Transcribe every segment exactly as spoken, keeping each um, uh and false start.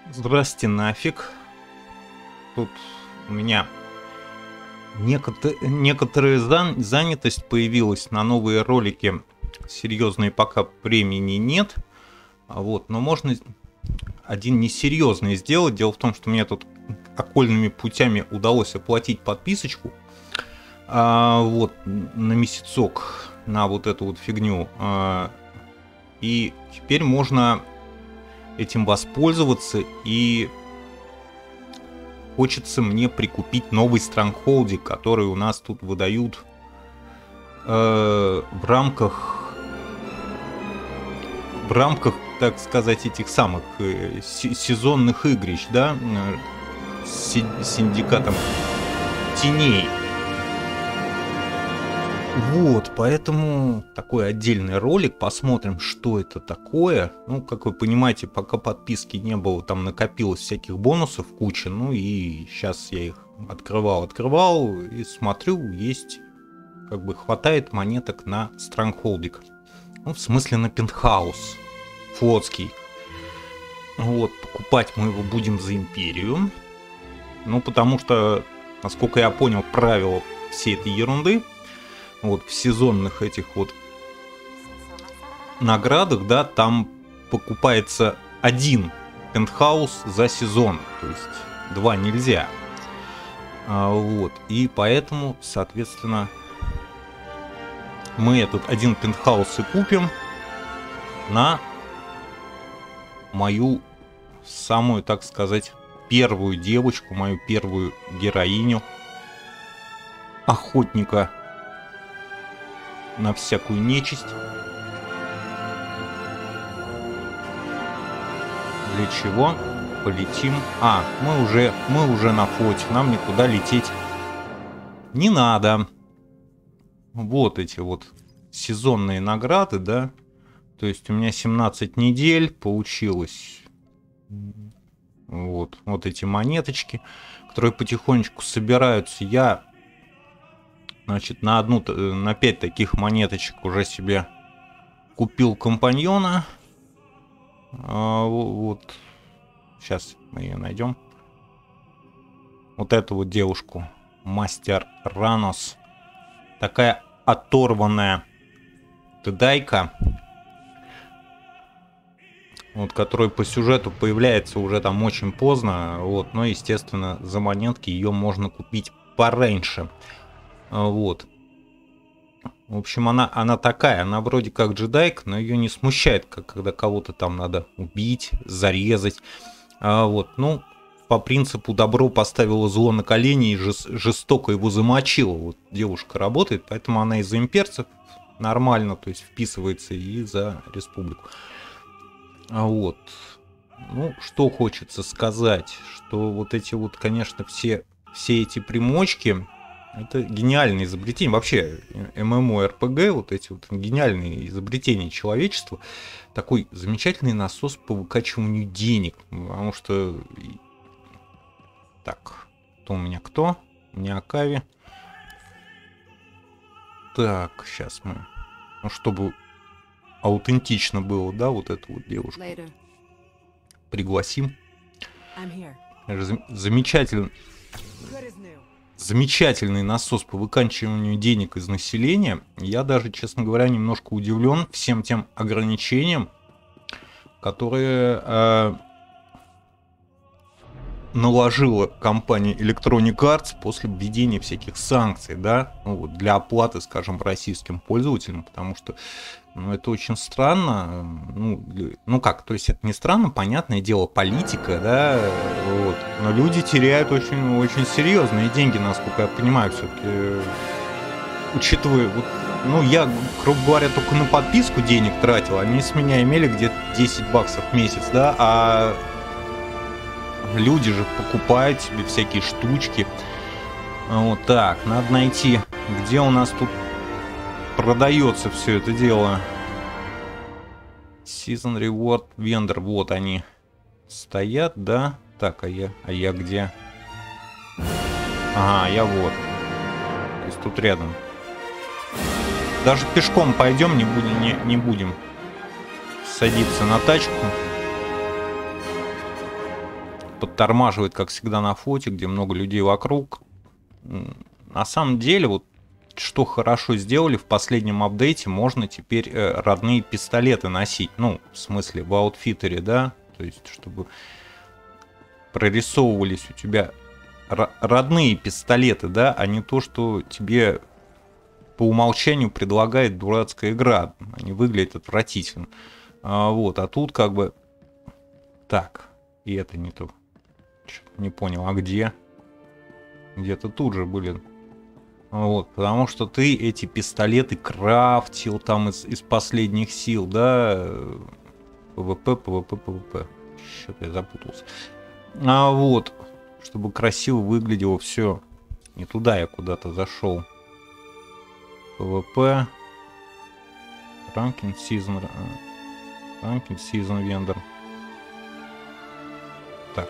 Здрасте нафиг. Тут у меня некотор... некоторая зан... занятость появилась на новые ролики. Серьезные пока времени нет. Вот, но можно один несерьезный сделать. Дело в том, что мне тут окольными путями удалось оплатить подписочку. А, вот, на месяцок, на вот эту вот фигню. А, и теперь можно этим воспользоваться, и хочется мне прикупить новый странгхолдик, который у нас тут выдают э, в рамках в рамках, так сказать, этих самых э, сезонных игрищ, да, с синдикатом теней. Вот, поэтому такой отдельный ролик, посмотрим, что это такое. Ну, как вы понимаете, пока подписки не было, там накопилось всяких бонусов куча. Ну и сейчас я их открывал, открывал и смотрю, есть, как бы хватает монеток на странгхолдик. Ну, в смысле на пентхаус флотский. Вот, покупать мы его будем за империю. Ну, потому что, насколько я понял, правила всей этой ерунды, вот в сезонных этих вот наградах, да, там покупается один пентхаус за сезон, то есть два нельзя. А, вот, и поэтому, соответственно, мы этот один пентхаус и купим на мою самую, так сказать, первую девочку, мою первую героиню, охотника на всякую нечисть. Для чего? Полетим. А, мы уже, мы уже на флоте. Нам никуда лететь не надо. Вот эти вот сезонные награды, да. То есть у меня семнадцать недель получилось. Вот, вот эти монеточки, которые потихонечку собираются. Я, значит, на одну, на пять таких монеточек уже себе купил компаньона. А, вот. Сейчас мы ее найдем. Вот эту вот девушку. Мастер Ранос. Такая оторванная тедайка. Вот, который по сюжету появляется уже там очень поздно. Вот, но, естественно, за монетки ее можно купить пораньше. Вот. В общем, она, она такая, она вроде как джедайка, но ее не смущает, как когда кого-то там надо убить, зарезать. А, вот, ну, по принципу добро поставило зло на колени и жест, жестоко его замочило. Вот девушка работает, поэтому она из-за имперцев нормально, то есть вписывается и за республику. А вот, ну, что хочется сказать, что вот эти вот, конечно, все, все эти примочки, это гениальное изобретение. Вообще, ММО-РПГ, вот эти вот гениальные изобретения человечества, такой замечательный насос по выкачиванию денег. Потому что... Так, кто у меня кто? У меня Акави. Так, сейчас мы... Ну, чтобы аутентично было, да, вот эту вот девушку. Пригласим. Замечательно. Замечательный насос по выкачиванию денег из населения. Я даже, честно говоря, немножко удивлен всем тем ограничениям, которые э, наложила компания Electronic Arts после введения всяких санкций, да, ну, вот, для оплаты, скажем, российским пользователям, потому что, ну, это очень странно. Ну, ну как, то есть это не странно, понятное дело, политика, да, вот. Но люди теряют очень, очень серьезные деньги, насколько я понимаю, все-таки, учитывая, вот, ну, я, грубо говоря, только на подписку денег тратил, они с меня имели где-то десять баксов в месяц, да, а люди же покупают себе всякие штучки. Вот так, надо найти, где у нас тут продается все это дело. Season Reward Vendor, вот они стоят, да. Так, а я, а я где? Ага, я вот. То есть тут рядом. Даже пешком пойдем, не будем, не, не будем садиться на тачку. подтормаживает, как всегда, на фоте, где много людей вокруг. На самом деле, вот что хорошо сделали в последнем апдейте, можно теперь э, родные пистолеты носить. Ну, в смысле, в аутфитере, да? То есть, чтобы прорисовывались у тебя родные пистолеты, да, а не то, что тебе по умолчанию предлагает дурацкая игра. Они выглядят отвратительно. А, вот, а тут как бы... Так, и это не то. Не понял, а где? Где-то тут же были... Вот, потому что ты эти пистолеты крафтил там из, из последних сил, да? ПВП, ПВП, ПВП. Что-то я запутался. А вот, чтобы красиво выглядело все. Не туда я куда-то зашел. ПВП. Ranking Season. Ranking Season Vendor. Так.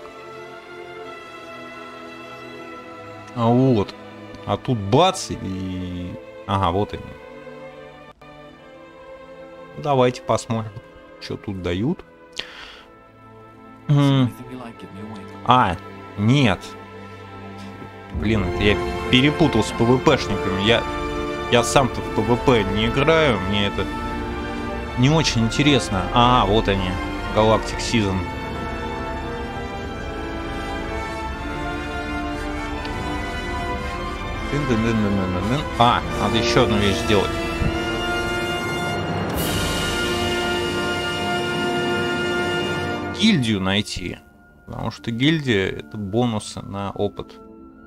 А вот. А тут бац и... Ага, вот они. Давайте посмотрим, что тут дают. А, нет. Блин, это я перепутал с ПВПшниками. Я, я сам-то в ПВП не играю. Мне это не очень интересно. А, вот они. Galactic Season. А, надо еще одну вещь сделать. Гильдию найти. Потому что гильдия — это бонусы на опыт.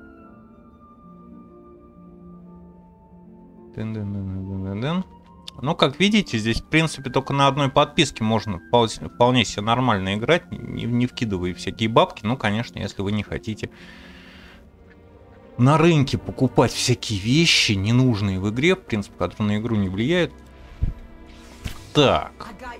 Ну, как видите, здесь, в принципе, только на одной подписке можно вполне себе нормально играть, не, не вкидывая всякие бабки. Ну, конечно, если вы не хотите на рынке покупать всякие вещи, ненужные в игре, в принципе, которые на игру не влияют. Так.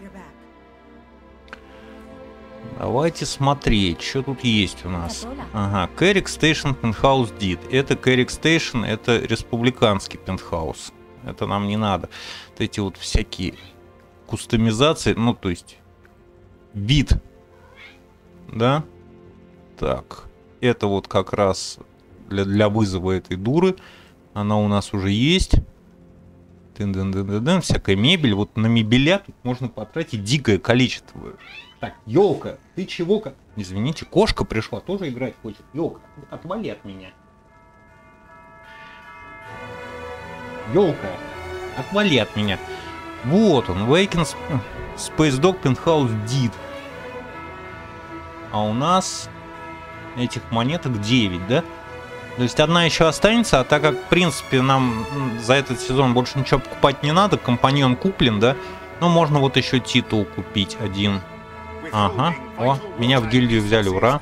Давайте смотреть, что тут есть у нас. Ага, Carrick Station Penthouse Deed. Это Carrick Station, это республиканский пентхаус. Это нам не надо. Вот эти вот всякие кустомизации, ну, то есть вид. Да? Так. Это вот как раз для, для вызова этой дуры. Она у нас уже есть. Дын-дын-дын-дын-дын. Всякая мебель. Вот на мебеля тут можно потратить дикое количество. Так, елка, ты чего-ка? Извините, кошка пришла, тоже играть хочет. Елка, отвали от меня. Елка, отвали от меня. Вот он, Waken Space Dog Penthouse Deed. А у нас этих монеток девять, да? То есть одна еще останется, а так как, в принципе, нам за этот сезон больше ничего покупать не надо, компаньон куплен, да? Ну, можно вот еще титул купить один. Ага, о, меня в гильдию взяли, ура.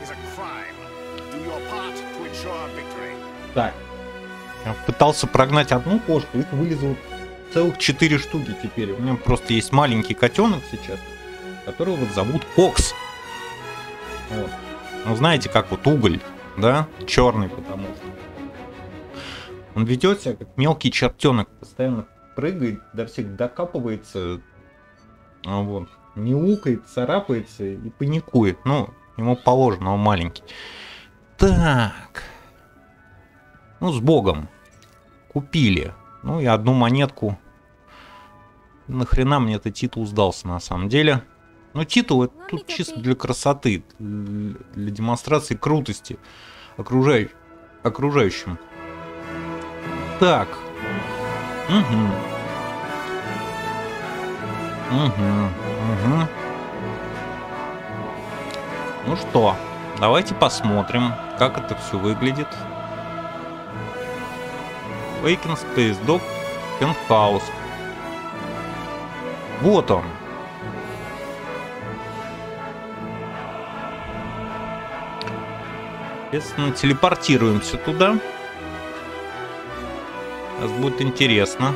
Так, я пытался прогнать одну кошку, их вылезло целых четыре штуки теперь. У меня просто есть маленький котенок сейчас, которого вот зовут Кокс. Вот. Ну, знаете, как вот уголь, да, черный, потому что он ведет себя как мелкий чертенок, постоянно прыгает, до всех докапывается, вот. Мяукает, царапается и паникует. Ну, ему положено, он маленький. Так. Ну, с богом. Купили. Ну, и одну монетку. Нахрена мне этот титул сдался, на самом деле. Ну, титул это тут чисто для красоты. Для демонстрации крутости окружающим. окружающим. Так. Угу. Угу. Угу. Ну что, давайте посмотрим, как это все выглядит. Waken Space Dog Penthouse. Вот он. Соответственно, телепортируемся туда. Сейчас будет интересно.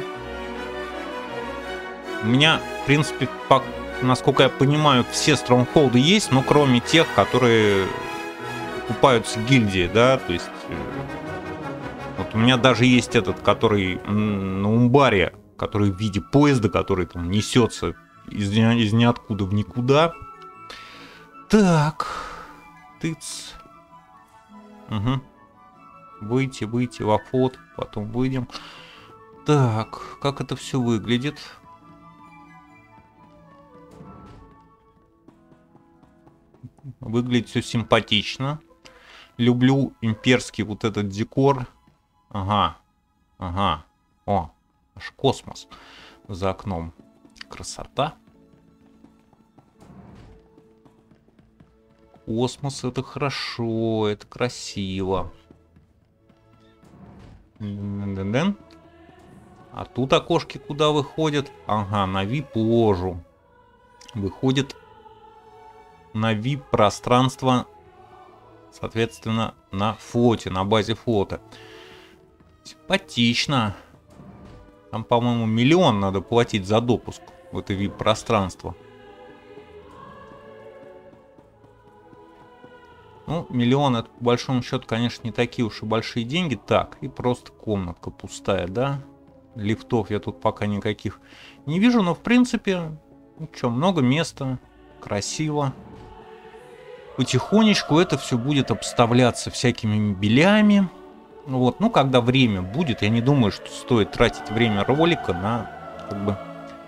У меня, в принципе, по, насколько я понимаю, все стронгхолды есть, но кроме тех, которые покупаются в гильдии, да, то есть вот у меня даже есть этот, который на Умбаре, который в виде поезда, который там несется из, из ниоткуда в никуда. Так, тыц, Угу. Выйти, выйти во вход, потом выйдем. Так, как это все выглядит? Выглядит все симпатично. Люблю имперский вот этот декор. Ага, ага. О, аж космос за окном. Красота. Космос — это хорошо, это красиво. А тут окошки куда выходят? Ага, на ви ай пи-ложу. Выходит на ви ай пи-пространство, соответственно, на флоте, на базе флота. Симпатично. Там, по-моему, миллион надо платить за допуск в это ви ай пи-пространство. Ну, миллион — это, по большому счету, конечно, не такие уж и большие деньги. Так, и просто комнатка пустая, да? Лифтов я тут пока никаких не вижу, но, в принципе, ну что, много места, красиво. Потихонечку это все будет обставляться всякими мебелями. Вот, ну, когда время будет, я не думаю, что стоит тратить время ролика на, как бы,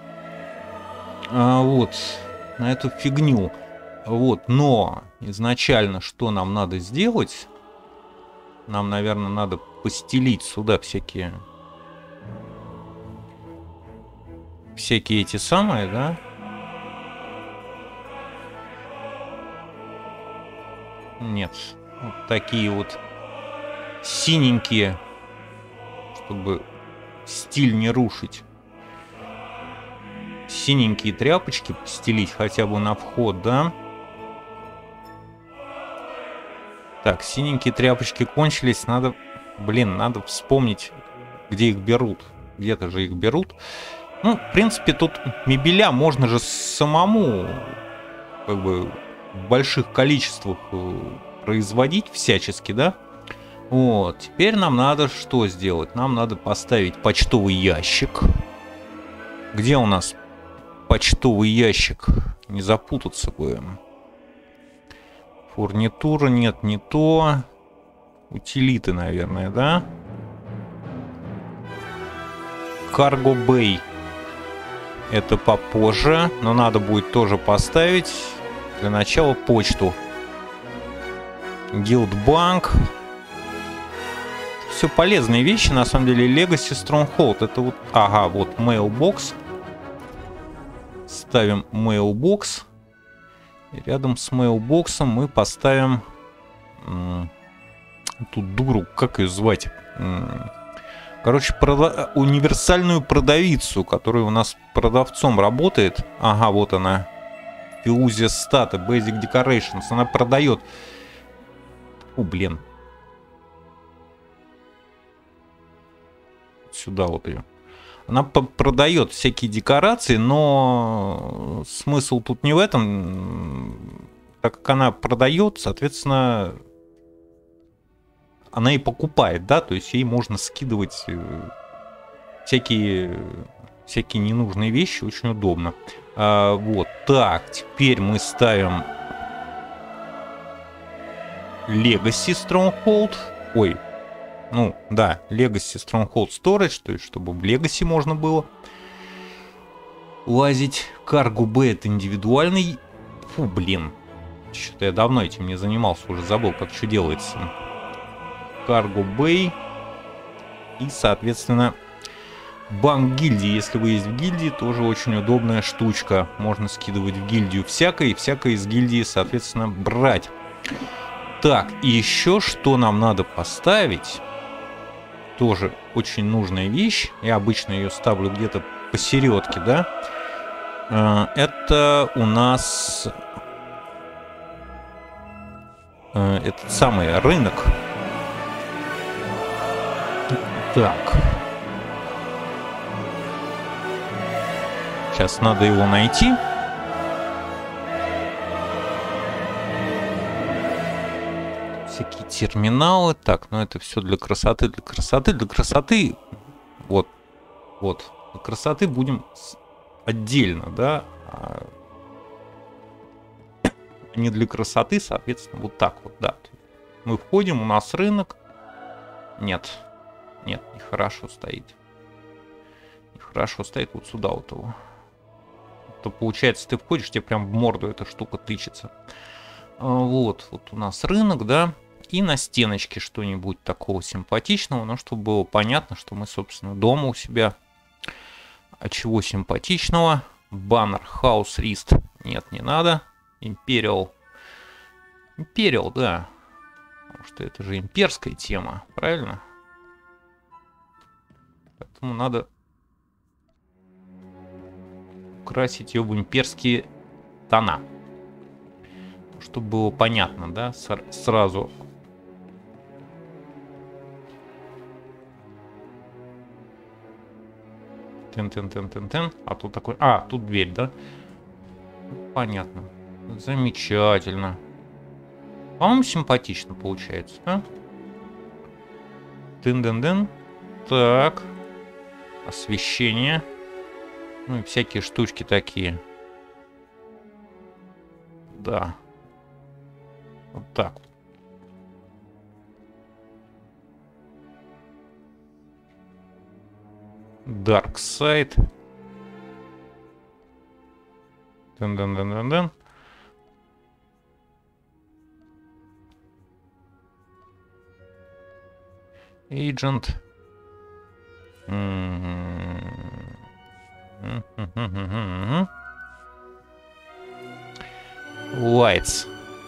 а, вот, на эту фигню. Вот, но изначально что нам надо сделать? Нам, наверное, надо постелить сюда всякие... Всякие эти самые, да? Нет. Вот такие вот синенькие, чтобы стиль не рушить. Синенькие тряпочки постелить хотя бы на вход, да? Так, синенькие тряпочки кончились. Надо, блин, надо вспомнить, где их берут. Где-то же их берут. Ну, в принципе, тут мебеля можно же самому, как бы, в больших количествах производить всячески, да? Вот, теперь нам надо что сделать? Нам надо поставить почтовый ящик. Где у нас почтовый ящик? Не запутаться будем. Фурнитура нет, не то. Утилиты, наверное, да? Cargo Bay. Это попозже, но надо будет тоже поставить для начала почту. Гилдбанк. Все полезные вещи, на самом деле. Legacy Stronghold. Это вот, ага, вот Mailbox. Ставим Mailbox. И рядом с Mailbox мы поставим тут дуру, как ее звать? Короче, прода... универсальную продавицу, которая у нас продавцом работает. Ага, вот она. Fuse Stat, Basic Decorations. Она продает. О, блин. Сюда вот ее. Она продает всякие декорации, но смысл тут не в этом. Так как она продает, соответственно... Она и покупает, да, то есть ей можно скидывать всякие, всякие ненужные вещи, очень удобно. А, вот, так, теперь мы ставим Legacy Stronghold. Ой, ну, да, Legacy Stronghold Storage, то есть чтобы в Legacy можно было лазить. Cargo Bay — это индивидуальный. Фу, блин, что-то я давно этим не занимался, уже забыл, как что делается. Cargo Bay. И, соответственно, банк гильдии. Если вы есть в гильдии, тоже очень удобная штучка. Можно скидывать в гильдию всякое, и всякое из гильдии, соответственно, брать. Так, и еще что нам надо поставить. Тоже очень нужная вещь. Я обычно ее ставлю где-то посередке, да. Это у нас этот самый рынок. Так. Сейчас надо его найти. Всякие терминалы. Так, ну это все для красоты, для красоты, для красоты. Вот, вот. Для красоты будем отдельно, да. А не для красоты, соответственно, вот так вот, да. Мы входим, у нас рынок. Нет. Нет, нехорошо стоит. Нехорошо стоит вот сюда вот его. То получается, ты входишь, тебе прям в морду эта штука тычется. Вот, вот у нас рынок, да. И на стеночке что-нибудь такого симпатичного, ну, чтобы было понятно, что мы, собственно, дома у себя. А чего симпатичного? Баннер House Rist. Нет, не надо. Imperial. Imperial, да. Потому что это же имперская тема, правильно? Поэтому надо украсить ее в имперские тона. Чтобы было понятно, да, сразу. Тен-тен-тен-тен-тен. А тут такой... А, тут дверь, да? Понятно. Замечательно. По-моему, симпатично получается, да? Тын-дын-дын. Так. Освещение. Ну и всякие штучки такие. Да. Вот так. Dark Side. Дын-дын-дын-дын-дын. Agent. Lights.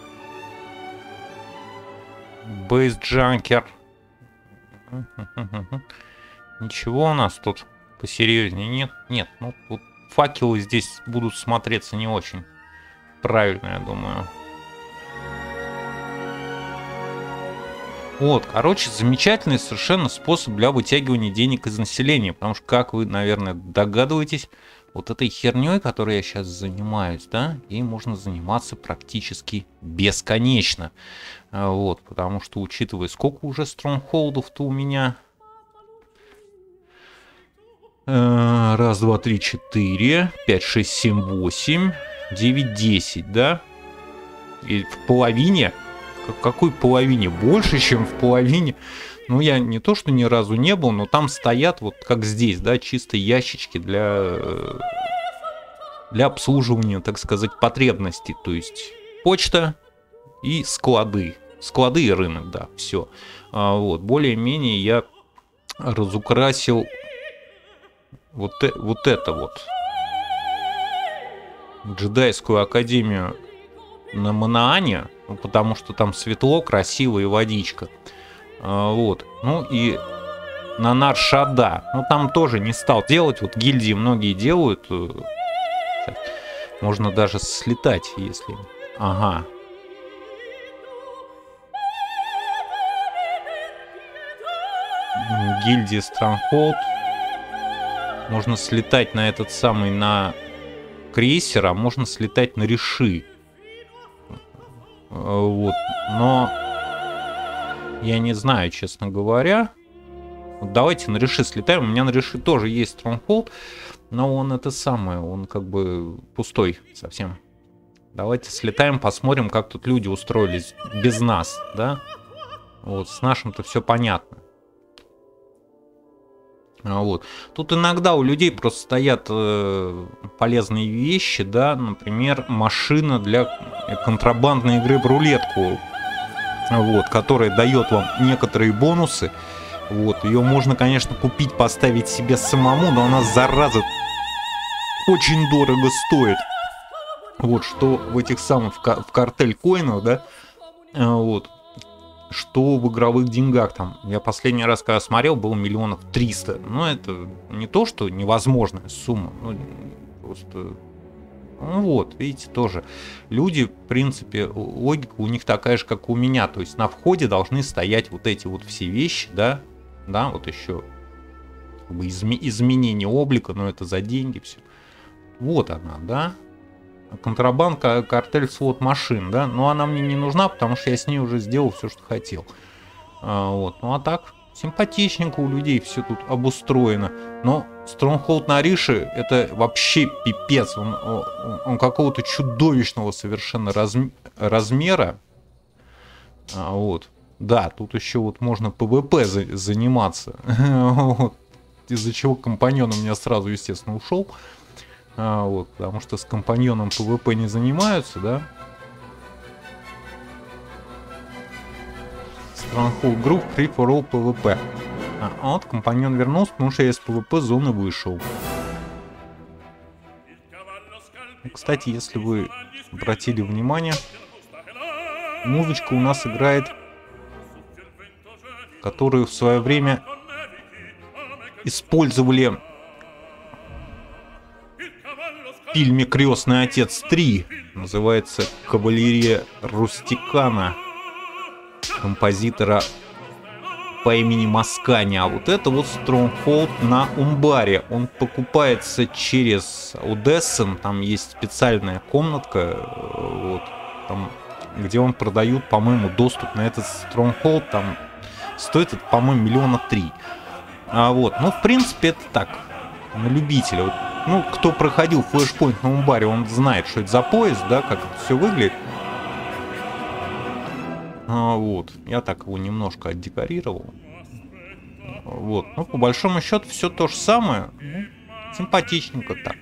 Base Junker. Ничего у нас тут посерьезнее нет? Нет, ну вот факелы здесь будут смотреться не очень правильно, я думаю. Вот, короче, замечательный совершенно способ для вытягивания денег из населения. Потому что, как вы, наверное, догадываетесь, вот этой херней, которой я сейчас занимаюсь, да, ей можно заниматься практически бесконечно. Вот, потому что, учитывая, сколько уже стронгхолдов-то у меня... Раз, два, три, четыре, пять, шесть, семь, восемь, девять, десять, да? И в половине... В какой половине? Больше, чем в половине. Ну, я не то, что ни разу не был, но там стоят, вот как здесь, да, чисто ящички для, для обслуживания, так сказать, потребностей. То есть почта и склады. Склады и рынок, да, все. А, вот, более-менее я разукрасил вот, вот это вот. Джедайскую академию на Манаане. Ну, потому что там светло, красиво и водичка. А, вот. Ну и на Nar-Shaddaa. Ну там тоже не стал делать. Вот гильдии многие делают. Сейчас. Можно даже слетать, если... Ага. Гильдия Stronghold. Можно слетать на этот самый, на крейсер, а можно слетать на Риши. Вот, но я не знаю, честно говоря. Вот давайте на Риши слетаем. У меня на Риши тоже есть Stronghold, но он это самое, он как бы пустой совсем. Давайте слетаем, посмотрим, как тут люди устроились без нас, да? Вот, с нашим-то все понятно. Вот. Тут иногда у людей просто стоят э, полезные вещи, да, например, машина для контрабандной игры в рулетку, вот, которая дает вам некоторые бонусы. Вот, ее можно, конечно, купить, поставить себе самому, но она, зараза, очень дорого стоит. Вот, что в этих самых, в картель коинах, да, вот. Что в игровых деньгах там. Я последний раз, когда смотрел, было миллионов триста. Но это не то, что невозможная сумма. Ну, просто... Ну вот, видите, тоже. Люди, в принципе, логика у них такая же, как у меня. То есть на входе должны стоять вот эти вот все вещи, да. Да, вот еще как бы изме- изменение облика, но это за деньги все. Вот она, да. Контрабандка, картель, свод машин, да, но она мне не нужна, потому что я с ней уже сделал все, что хотел. А, вот, ну а так, симпатичненько у людей все тут обустроено. Но Stronghold на Рише — это вообще пипец, он, он, он какого-то чудовищного совершенно разм, размера. А, вот, Да, тут еще вот можно ПВП за заниматься. Вот. Из-за чего компаньон у меня сразу, естественно, ушел. А, вот, потому что с компаньоном ПВП не занимаются, да. Stronghold Group Free for All ПВП. А, вот компаньон вернулся, потому что я из ПВП зоны вышел. Кстати, если вы обратили внимание, музычка у нас играет, которую в свое время использовали в фильме «Крестный отец три». Называется «Кавалерия Рустикана» композитора по имени Маскани. А вот это вот Stronghold на Умбаре. Он покупается через Одессен. Там есть специальная комнатка, вот, там, где он продают, по-моему, доступ на этот Stronghold. Там стоит это, по-моему, миллиона три. А вот, ну, в принципе, это так, на любителя. Вот, ну, кто проходил флешпоинт на Умбаре, он знает, что это за поезд, да, как это все выглядит. А, вот, я так его немножко отдекорировал. Вот, ну, по большому счету, все то же самое. Ну, симпатичненько так.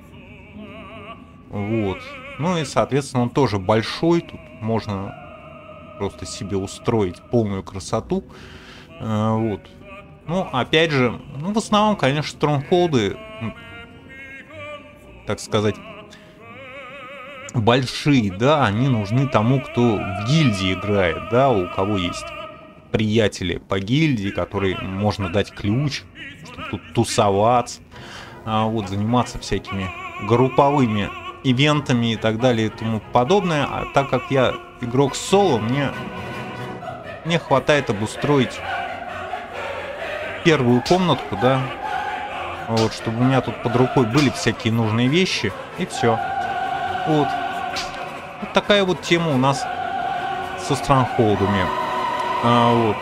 Вот. Ну и, соответственно, он тоже большой. Тут можно просто себе устроить полную красоту. А, вот. Ну, опять же, ну, в основном, конечно, стронгхолды, так сказать, большие, да, они нужны тому, кто в гильдии играет, да, у кого есть приятели по гильдии, которые можно дать ключ, чтобы тут тусоваться, а вот, заниматься всякими групповыми ивентами и так далее и тому подобное. А так как я игрок соло, мне, мне хватает обустроить первую комнатку, да, вот, чтобы у меня тут под рукой были всякие нужные вещи, и все. Вот. Вот такая вот тема у нас со стронгхолдами. А, вот.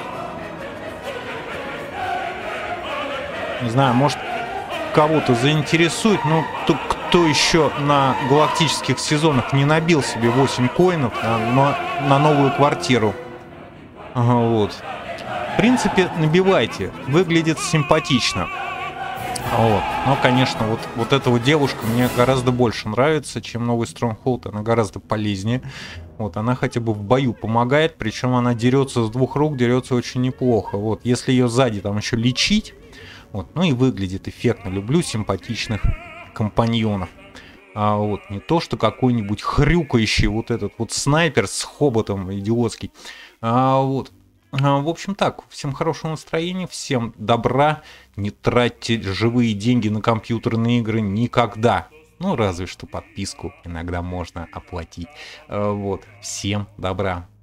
Не знаю, может, кого-то заинтересует, но кто, кто еще на галактических сезонах не набил себе восемь коинов на, на, на новую квартиру. Ага, вот. В принципе, набивайте. Выглядит симпатично. Вот. Но, конечно, вот, вот эта вот девушка мне гораздо больше нравится, чем новый Stronghold. Она гораздо полезнее. Вот, она хотя бы в бою помогает, причем она дерется с двух рук, дерется очень неплохо. Вот, если ее сзади там еще лечить, вот, ну и выглядит эффектно. Люблю симпатичных компаньонов. А вот, не то, что какой-нибудь хрюкающий вот этот вот снайпер с хоботом идиотский. А вот. В общем так, всем хорошего настроения, всем добра, не тратьте живые деньги на компьютерные игры никогда. Ну, разве что подписку иногда можно оплатить. Вот, всем добра.